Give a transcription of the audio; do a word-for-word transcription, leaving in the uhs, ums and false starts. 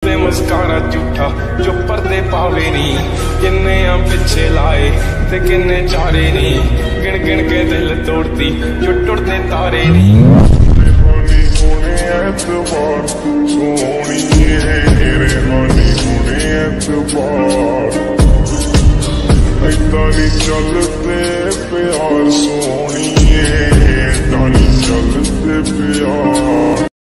दे मुस्कारा झूठा जो पर्दे पावे नी, किन्ने आ पिछे लाए ते किन्ने चारे नी, गिन गिन के दिल तोड़ती जो टुटदे तारे नी। रेहानी होने एतबार सोहणीए, रेहानी होने एतबार ऐदा नी चलदे प्यार सोहणीए, ऐदा नी चलदे प्यार।